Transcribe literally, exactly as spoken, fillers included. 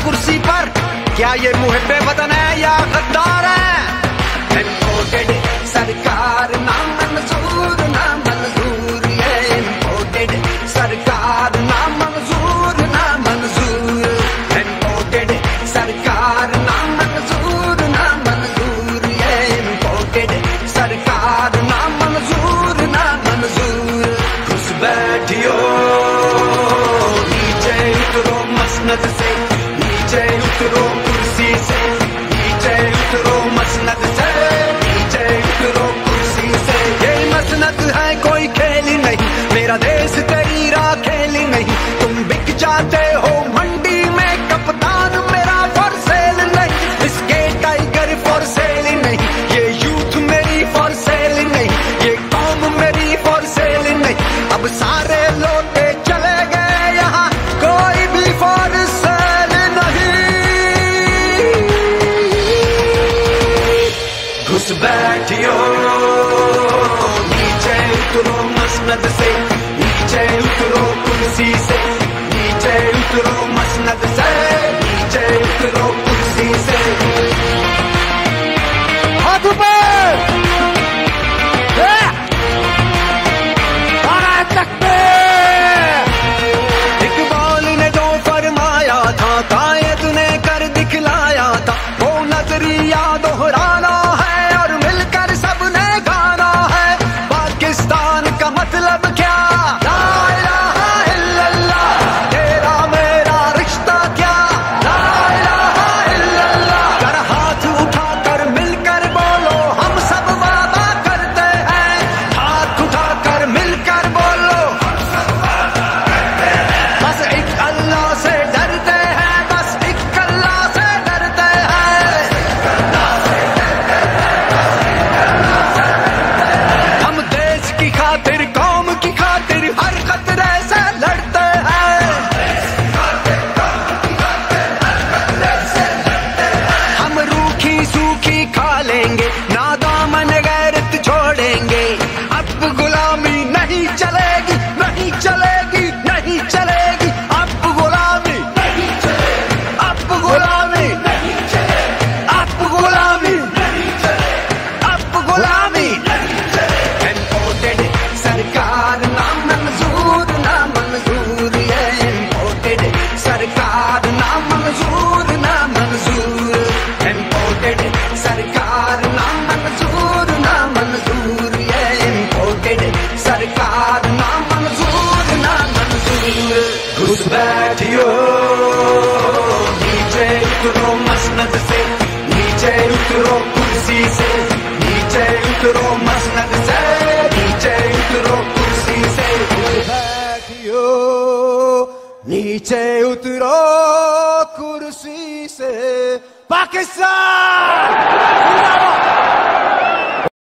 कुर्सी पर, क्या ये मुहब्बे वतन है या गद्दार है? इम्पोर्टेड सरकार ना मंजूर, ना मंजूर, ये इम्पोर्टेड सरकार ना मंजूर, ना मंजूर, इम्पोर्टेड सरकार ना मंजूर, ना मंजूर, ये इम्पोर्टेड सरकार ना मंजूर, ना मंजूर। घुस बैठियो नीचे उतरो मसनद से, नीचे उतरो कुर्सी से, नीचे उतरो मसनद से, नीचे उतरो कुर्सी से। ये मसनद है कोई खेल नहीं, मेरा देश तेरी राह खेल नहीं। तुम बिक जाते हो मंडी में, कप्तान मेरा फॉर सेल नहीं। इसके टाइगर फॉर सेल नहीं, ये यूथ मेरी फॉर सेल नहीं, ये कौम मेरी फॉर सेल नहीं। अब सारे लौटे चले गए, यहाँ कोई भी फॉर सेल नहीं। घुस बैठियो नीचे उतरो मसनद से, नीचे उतरो कुर्सी से, नीचे उतरो मसनद से, नीचे उतरो कुर्सी से। हाथ ऊपर, इकबाल ने जो फरमाया था, कायद ने कर दिखलाया था, वो नजरिया दोहराना है और मिलकर सबने गाना है। पाकिस्तान का मतलब क्या? ला इलाहा इल्लल्लाह, तेरा मेरा रिश्ता क्या? ला इलाहा इल्लल्लाह। कर हाथ उठाकर मिलकर बोलो, हम सब वादा करते हैं। हाथ उठाकर मिलकर बोलो, बस एक अल्लाह से डरते हैं, बस एक अल्लाह से डरते हैं। हम देश की खातिर, कौम की खातिर हर खतरे से लड़ते हैं। हम रूखी सूखी खा लेंगे, नादामन गैरत छोड़ेंगे। अब गुलामी नहीं चलेगी, नहीं चलेगी, नहीं चलेगी। अब गुलामी नहीं चलेगी, अब गुलामी नहीं चलेगी, अब गुलामी नहीं चलेगी, अब गुलामी नहीं चलेगी। इम्पोर्टेड सरकार ना मंजूर, ना मंजूर, ये इम्पोर्टेड सरकार ना मंजूर, ना मंजूर, इम्पोर्टेड सरकार ना मंजूर, ना मंजूर, ये इम्पोर्टेड सरकार ना मंजूर, ना मंजूर। घुस बैठियो नीचे उतरो मसनद से, नीचे उतरो कुर्सी से, नीचे उतरो मसनद से, नीचे उतरो कुर्सी से। घुस बैठियो नीचे उतरो कुर्सी से। पाकिस्तान जिंदाबाद।